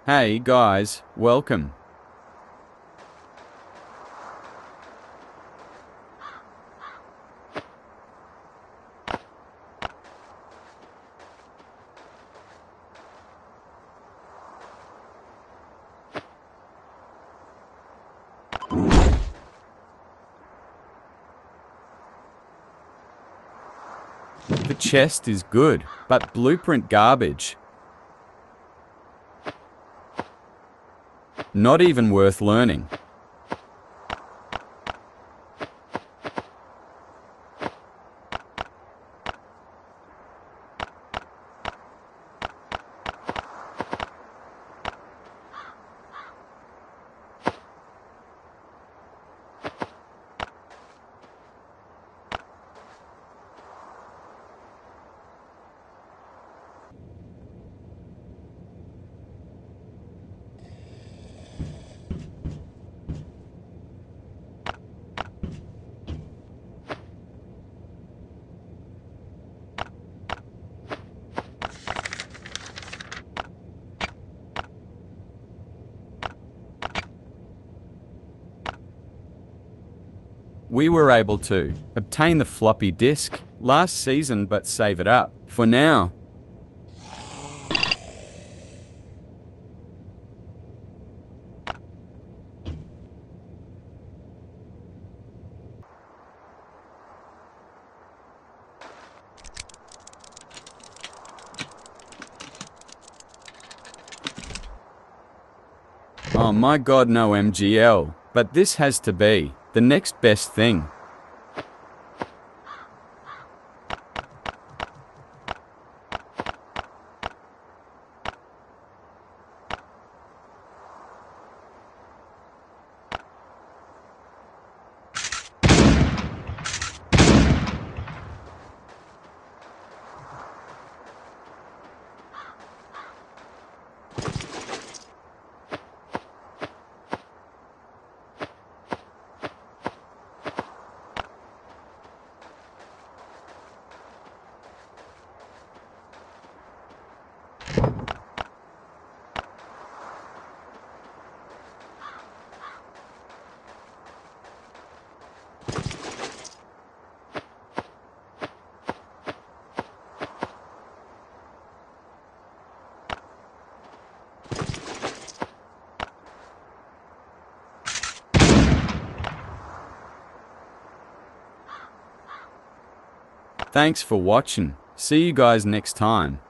Hey guys, welcome. The chest is good, but blueprint garbage. Not even worth learning. We were able to obtain the floppy disk last season, but save it up for now. Oh my god, no MGL, but this has to be the next best thing. Thanks for watching. See you guys next time.